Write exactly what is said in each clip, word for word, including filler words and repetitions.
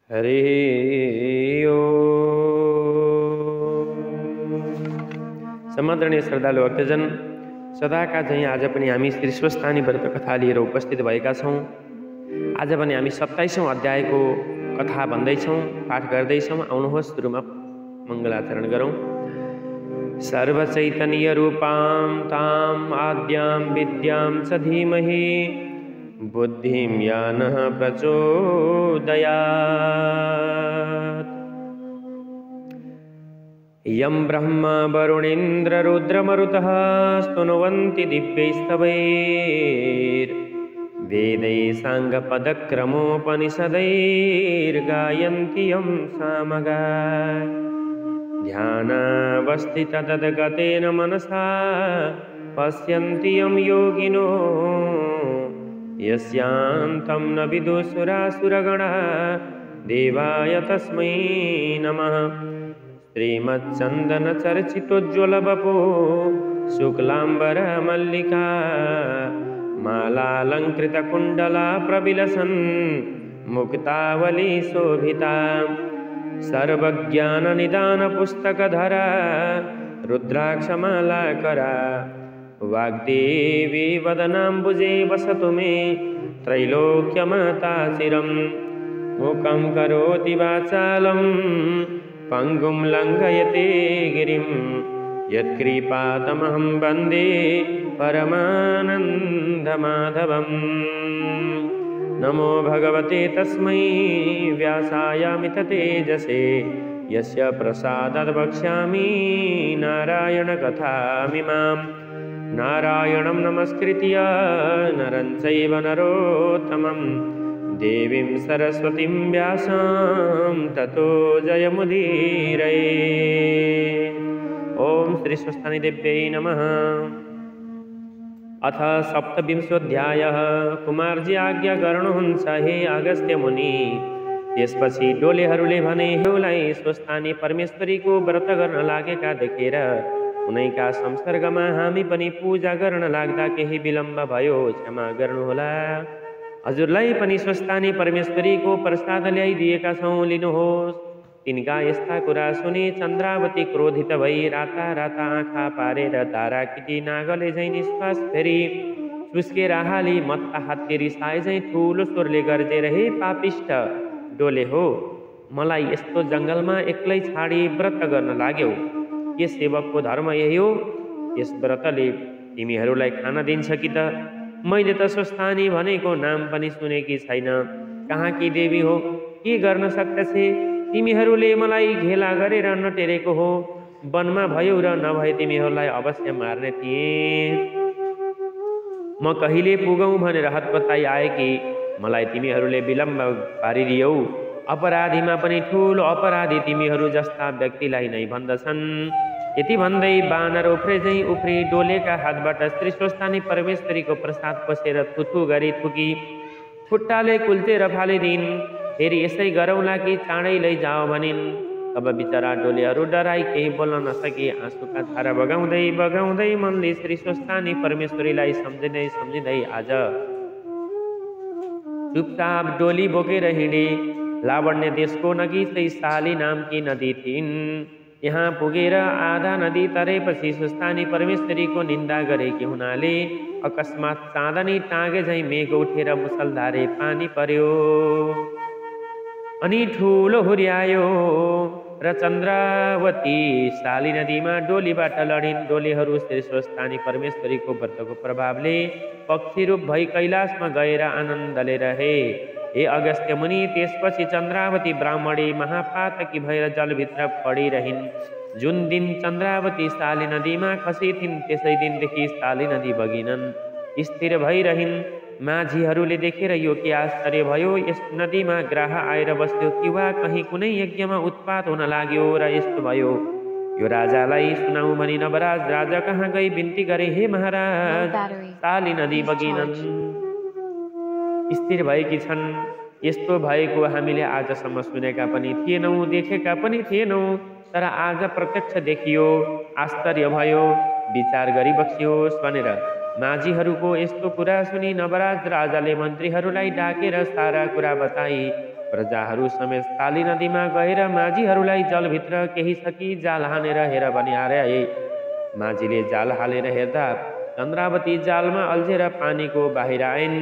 हरि ओम। समादरणीय श्रद्धालु भक्तजन, सदाका झैँ आज पनि हामी श्री स्वस्थानी व्रत कथा लिएर उपस्थित भएका छौँ। आज पनि हामी सत्ताइसौँ अध्यायको कथा भन्दैछौँ, पाठ गर्दैछौँ। आउनुहोस् सुरुमा मङ्गलाचरण गरौँ। सर्वचैतन्य रूपां तां आद्यां विद्यां च धीमहि बुद्धिं या नः प्रचोदयात्। यं ब्रह्मा वरुणेन्द्र रुद्रमरुतः स्तुनुवन्ति दिव्यैस्तवैर्वेदैः साङ्गपदक्रमोपनिषदैर्गायन्ति यं सामगाः। ध्यानावस्थिततद्गतेन मनसा पश्यन्ति यं योगिनो यस्यान्तं न विदुषुरासुरगणा देवाय तस्मै नमः। श्रीमच्चन्दनचर्चितोज्ज्वलवपो शुक्लाम्बरमल्लिका मालालङ्कृतकुण्डला प्रविलसन् मुक्तावली शोभिता। सर्वज्ञाननिदानपुस्तकधरा रुद्राक्षमालाकरा वाग्देवी वदनाम्बुजे वसतु मे त्रैलोक्यमाता चिरं। मूकं करोति वाचालं पङ्गुं लङ्घयते गिरिं यत्कृपातमहं वन्दे परमानन्दमाधवम्। नमो भगवते तस्मै व्यासायामिततेजसे यस्य प्रसादात् वक्ष्यामि नारायणकथामिमाम्। नारायणं नमस्कृत्य नरं चैव नरोत्तमं देवीं सरस्वतीं व्यासं ततो जयमुदीरये। ॐ श्री स्वस्थानी देव्यै नमः। अथ सप्तविंशोऽध्यायः। कुमारजी आज्ञा गर्नुहुन्छ हे अगस्त्य मुनि। त्यसपछि डोलेहरूले भने, हेउलाई स्वस्थानी परमेश्वरीको व्रत गर्न लागेका देखेर उनैका संसर्गमा हामी पनि पूजा गर्न लाग्दा केही विलम्ब भयो, क्षमा गर्नुहोला। हजुरलाई पनि स्वस्थानी परमेश्वरीको प्रसाद ल्याइदिएका छौँ, लिनुहोस्। तिनका यस्ता कुरा सुनि चन्द्रावती क्रोधित भई राता राता आँखा पारेर ताराकिटी नागले झैँ निश्वास फेरि सुस्केर हाली मत्ता हात्ती रिसाए झैँ ठुलो स्वरले गर्जेर, हे पापिष्ट डोले हो, मलाई यस्तो जङ्गलमा एक्लै छाडी व्रत गर्न लाग्यौ। के सेवकको धर्म यही हो? यस व्रतले तिमीहरूलाई खान दिन्छ कि त? मैले त स्वस्थानी भनेको नाम पनि सुनेकी छैन। कहाँकी देवी हो? के गर्न सक्दछे? तिमीहरूले मलाई घेला गरेर नटेरेको हो। वनमा भयौ र नभए तिमीहरूलाई अवश्य मार्ने थिएँ। म कहिले पुगौँ भनेर हतपताई आए कि मलाई तिमीहरूले विलम्ब पारिदियौ। अपराधीमा पनि ठुलो अपराधी तिमीहरू जस्ता व्यक्तिलाई नै भन्दछन्। यति भन्दै बानर उफ्रे झैँ उफ्री डोलेका हातबाट श्री स्वस्थानी परमेश्वरीको प्रसाद पसेर थुथु गरी थुकी खुट्टाले कुल्चेर फालिदिन्। फेरि यसै गरौँला कि चाँडै लैजाओ भनिन्। तब बिचरा डोलेहरू डराई केही बोल्न नसकी आँसुका धारा बगाउँदै बगाउँदै मनले श्री स्वस्थानी परमेश्वरीलाई सम्झिँदै सम्झिँदै आज चुपचाप डोली बोकेर हिँडे। लावण्य देशको नजिकै साली नामकी नदी थिइन्। यहाँ पुगेर आधा नदी तरेपछि स्वस्थानी परमेश्वरीको निन्दा गरेकी हुनाले अकस्मात चाँदनी टाँगे झैँ मेघ उठेर मुसलधारे पानी पर्यो अनि ठुलो हुर्यायो र चन्द्रावती साली नदीमा डोलीबाट लडिन्। डोलीहरू श्री स्वस्थानी परमेश्वरीको व्रतको प्रभावले पक्षी रूप भई कैलाशमा गएर आनन्दले रहे। हे अगस्त्य मुनि, त्यसपछि चन्द्रावती ब्राह्मणी महापातकी भएर जलभित्र पडिरहिन्। जुन दिन चन्द्रावती साली नदीमा खसी थिइन् त्यसै दिनदेखि साली नदी बगिनन्, स्थिर भइरहिन्। माझीहरूले देखेर यो के आश्चर्य भयो, यस नदीमा ग्राह आएर बस्यो कि वा कहीँ कुनै यज्ञमा उत्पात हुन लाग्यो र यस्तो भयो? यो राजालाई सुनाऊ भनी नवराज राजा कहाँ गई बिन्ती गरे, हे महाराज, साली नदी बगिनन्, स्थिर भएकी छन्। यस्तो भएको हामीले आजसम्म सुनेका पनि थिएनौँ, देखेका पनि थिएनौँ, तर आज प्रत्यक्ष देखियो। आश्चर्य भयो, विचार गरी बक्सियोस् भनेर माझीहरूको यस्तो कुरा सुनि नवराज राजाले मन्त्रीहरूलाई डाकेर सारा कुरा बताई प्रजाहरू समेत काली नदीमा गएर माझीहरूलाई जलभित्र केही सकी जाल हानेर हेर भनी आए। माझीले जाल हालेर हेर्दा चन्द्रावती जालमा अल्झेर पानीको बाहिर आइन्।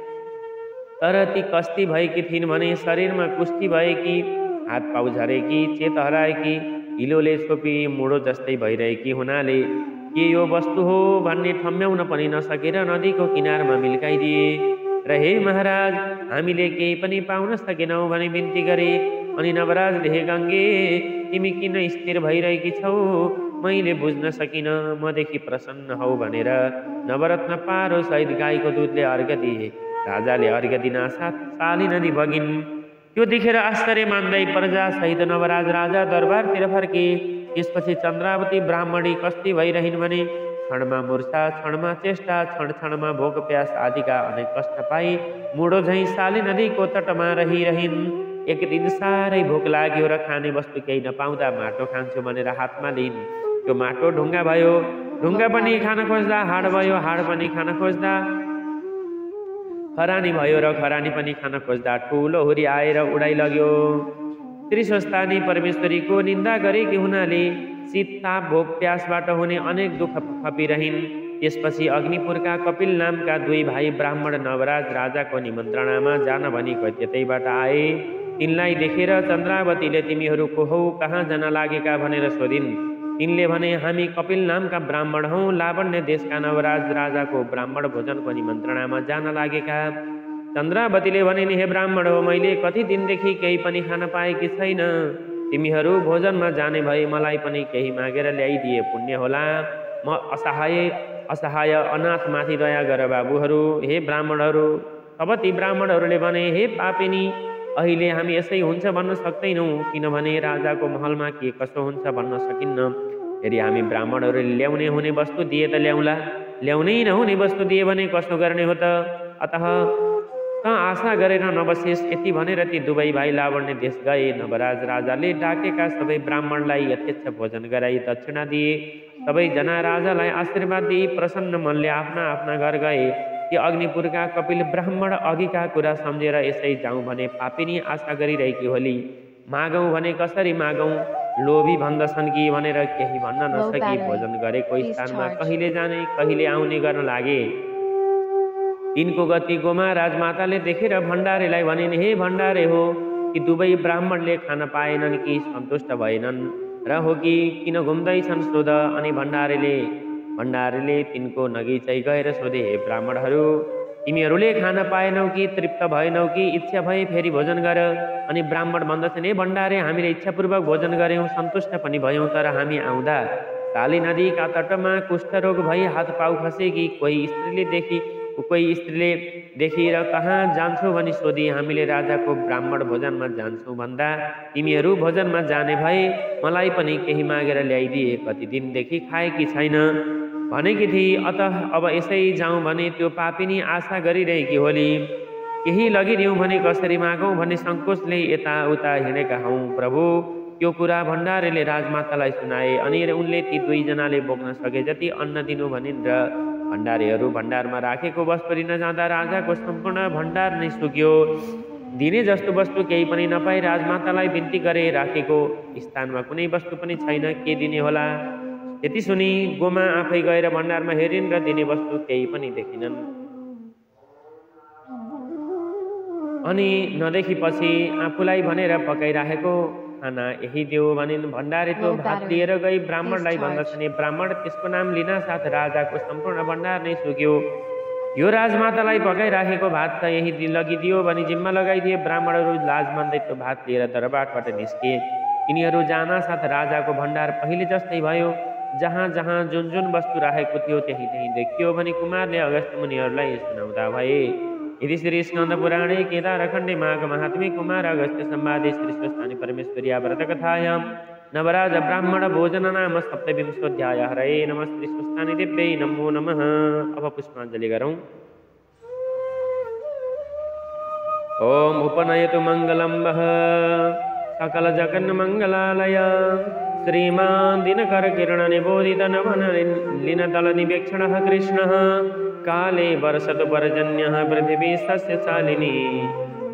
तर ती कस्ती भएकी थिइन् भने शरीरमा कुस्ती भएकी, हात पाउ झरेकी, चेत हराएकी, हिलोले छोपी मुडो जस्तै भइरहेकी हुनाले के यो वस्तु हो भन्ने ठम्म्याउन पनि नसकेर नदीको किनारमा मिल्काइदिए र हे महाराज, हामीले केही पनि पाउन सकेनौँ भने बिन्ती गरे। अनि नवराजले हे गङ्गे, तिमी किन स्थिर भइरहेकी छौ, मैले बुझ्न सकिन, मदेखि प्रसन्न हौ भनेर नवरत्न पारो सहित गाईको दुधले अर्घ्य दिए। राजाले अर्घ्य दिनासाथ साली नदी बगिन्। त्यो देखेर आश्चर्य मान्दै प्रजा सहित नवराज राजा दरबारतिर फर्के। त्यसपछि चन्द्रावती ब्राह्मणी कस्ती भइरहन् भने क्षणमा मूर्छा, क्षणमा चेष्टा, क्षण क्षणमा भोक प्यास आदिका अनेक कष्ट पाई मुडो झैँ साली नदीको तटमा रहिरहन्। एक दिन साह्रै भोक लाग्यो र खाने वस्तु केही नपाउँदा माटो खान्छु भनेर हातमा लिइन्। त्यो माटो ढुङ्गा भयो, ढुङ्गा पनि खान खोज्दा हाड भयो, हाड पनि खान खोज्दा खरानी भयो र खरानी पनि खान खोज्दा ठुलो हुरी आएर उडाइ लग्यो। त्रिस्वस्थानी परमेश्वरीको निन्दा गरेकी हुनाले शीत, ताप, भोक, प्यासबाट हुने अनेक दुःख खपिरहन्। त्यसपछि अग्निपुरका कपिल नामका दुई भाइ ब्राह्मण नवराज राजाको निमन्त्रणामा जान भनी कैत्यतैबाट आए। तिनलाई देखेर चन्द्रावतीले तिमीहरू को हौ, कहाँ जान लागेका भनेर सोधिन्। तिनले भने हामी कपिल नामका ब्राह्मण हौँ, लावण्य देशका नवराज राजाको ब्राह्मण भोजनको निमन्त्रणामा जान लागेका। चन्द्रावतीले भनिन्, हे ब्राह्मण हो, मैले कति दिनदेखि केही पनि खान पाएकी छैन। तिमीहरू भोजनमा जाने भए मलाई पनि केही मागेर ल्याइदिए पुण्य होला। म असहाय असहाय अनाथमाथि दया गर बाबुहरू, हे ब्राह्मणहरू। तब ती ब्राह्मणहरूले भने, हे पापिनी, अहिले हामी यसै हुन्छ भन्न सक्दैनौँ, किनभने राजाको महलमा के कसो हुन्छ भन्न सकिन्न। यदि हामी ब्राह्मणहरूले ल्याउने हुने वस्तु दिए त ल्याउला, ल्याउनै नहुने वस्तु दिए भने कसो गर्ने हो त? अतः त आशा गरेर नबसेस्। यति भनेर ती दुवै भाइ लावण्य देश गए। नवराज राजाले डाकेका सबै ब्राह्मणलाई यथेच्छ भोजन गराई दक्षिणा दिए। सबैजना राजालाई आशीर्वाद दिई प्रसन्न मनले आफ्ना आफ्ना घर गए। ती अग्निपुरका कपिल ब्राह्मण अघिका कुरा सम्झेर यसै जाउँ भने पापिनी आशा गरिरहेकी होली। मागौँ भने कसरी मागौँ, लोभी भन्दछन् कि भनेर केही भन्न नसकी भोजन गरेको स्थानमा कहिले जाने कहिले आउने गर्न लागे। तिनको गति गोमा राजमाताले देखेर भण्डारेलाई भनिन्, हे भण्डारे हो, कि दुवै ब्राह्मणले खान पाएनन् कि सन्तुष्ट भएनन् र हो कि किन घुम्दैछन् सोध। अनि भण्डारेले भण्डारेले तिनको नगिचै गएर सोधे, हे ब्राह्मणहरू, तिमीहरूले खान पाएनौ कि तृप्त भएनौ कि इच्छा भए फेरि भोजन गर। अनि ब्राह्मण भन्दछन्, हे भण्डारे, हामीले इच्छापूर्वक भोजन गऱ्यौँ, सन्तुष्ट पनि भयौँ, तर हामी आउँदा काली नदीका तटमा कुष्ठरोग भई हात पाउ खसेकी कोही स्त्रीले देखि कोही स्त्रीले देखिएर कहाँ जान्छौ भनी सोधी। हामीले राजाको ब्राह्मण भोजनमा जान्छौँ भन्दा तिमीहरू भोजनमा जाने भए मलाई पनि केही मागेर ल्याइदिए। कति दिनदेखि खाएकी छैन भनेकी थिए, अत अब यसै जाउँ भने त्यो पापिनी आशा गरिरहेकी होली। केही लगिदिउँ भने कसरी मागौँ भन्ने सङ्कोचले यताउता हिँडेका हौँ प्रभु। त्यो कुरा भण्डारेले राजमातालाई सुनाए। अनि उनले ती दुईजनाले बोक्न सके जति अन्न दिनु भनिन् र भण्डारीहरू भण्डारमा राखेको वस्तु लिन जाँदा राजाको सम्पूर्ण भण्डार नै सुक्यो। दिने जस्तो वस्तु केही पनि नपाई राजमातालाई बिन्ती गरे, राखेको स्थानमा कुनै वस्तु पनि छैन, के दिने होला। यति सुनि गोमा आफै गएर भण्डारमा हेरिन् र दिने वस्तु केही पनि देखिनन्। अनि नदेखिपछि आफूलाई भनेर पकाइराखेको खाना यही देऊ भनिन्। भण्डारी त्यो भात लिएर गई ब्राह्मणलाई भन्दछन्, ब्राह्मण, त्यसको नाम लिना साथ राजाको सम्पूर्ण भण्डार नै सुक्यो। यो राजमातालाई पकाइराखेको भात त यही लगिदियो भनी जिम्मा लगाइदिए। ब्राह्मणहरू लाज मान्दै त्यो भात लिएर दरबारबाट निस्किए। तिनीहरू जाना साथ राजाको भण्डार पहिले जस्तै भयो। जहाँ जहाँ जुन जुन वस्तु राखेको थियो त्यही त्यही देखियो भनी कुमारले अगस्त्य मुनिहरूलाई सुनाउँदा भए। यदि श्री स्कन्द पुराणे केदारखण्डे माघ महात्म्ये कुमार अगस्त्य संवादे श्री स्वस्थानी परमेश्वरी व्रत कथायां नवराज ब्राह्मण भोजन नाम सप्तविंशोऽध्याय। हरे नमः श्री स्वस्थानी दिव्यै नमो नमः। अब पुष्पाञ्जलि गरौँ। ओम उपनयतु मंगलम वः सकल जगन् मंगलालय श्रीमान दिनकर किरण निबोधित नवन लीन दल निवेक्षण कृष्ण काले वर्षतु पर्जन्य पृथिवी सस्यशालिनी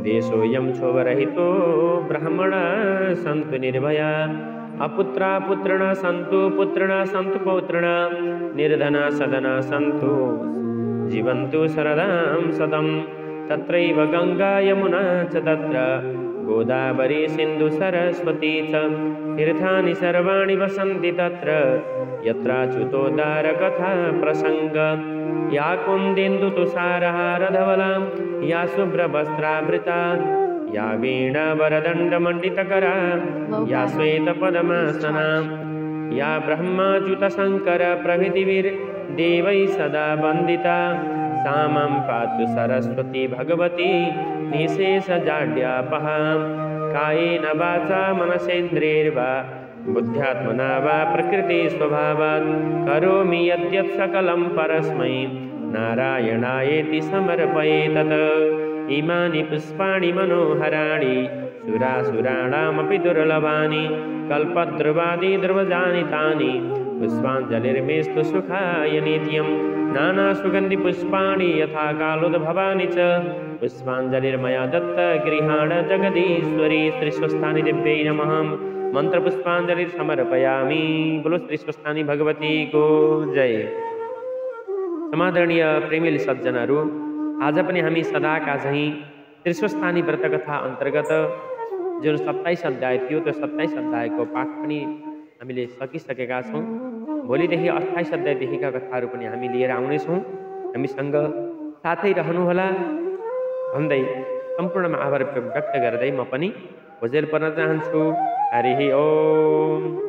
देशोऽयं क्षोभरहितो ब्राह्मणा सन्तु निर्भया अपुत्रा पुत्रिणः सन्तु पुत्रिणः सन्तु पौत्रिणः निर्धना सदना सन्तु जीवन्तु शरदां शतं तत्रैव गङ्गा यमुना च तत्र गोदावरी सिन्धु सरस्वती च तीर्थानि सर्वाणि वसन्ति तत्र यत्राच्युतोद्धारकथा प्रसङ्ग या कुन्देन्दु तुषारहारधवला या शुभ्रवस्त्रावृता या वीणावरदण्डमण्डितकरा या श्वेतपद्मासना या ब्रह्माच्युतशङ्कर प्रभृतिभिर्देवैः सदा वन्दिता सा मां पातु सरस्वती भगवती निःशेषजाड्यापहा कायेन वाचा मनसेन्द्रियैर्वा बुद्ध्यात्मना वा प्रकृतिस्वभावात् करोमि यद्यत् सकलं परस्मै नारायणायेति समर्पयेतत् इमानि पुष्पाणि मनोहराणि सुरासुराणामपि दुर्लभानि कल्पद्रुवादि ध्रुवजानि तानि पुष्पाञ्जलिर्मेस्तु सुखाय नित्यं नानासुगन्धिपुष्पाणि यथा कालोद्भवानि च पुष्पाञ्जलिर्मया दत्त गृहाण जगदीश्वरी श्रीस्वस्थानि दिव्यै नमः मंत्रपुष्पांजलि समर्पयामि। बोलो श्रीस्वस्थानी भगवती को जय। समादरणीय प्रेमिल सज्जनहरू, आज पनि हामी सदाका झैँ त्रिस्वस्थानी व्रत कथा अन्तर्गत जुन सत्ताइस अध्याय थियो त्यो सत्ताइस अध्यायको पाठ पनि हामीले सकिसकेका छौँ। भोलिदेखि अट्ठाइस अध्यायदेखिका कथाहरू पनि हामी लिएर आउनेछौँ। हामीसँग साथै रहनुहोला भन्दै सम्पूर्णमा आभार व्यक्त गर्दै म पनि भोजेल पर्न चाहन्छु। हरि ओम।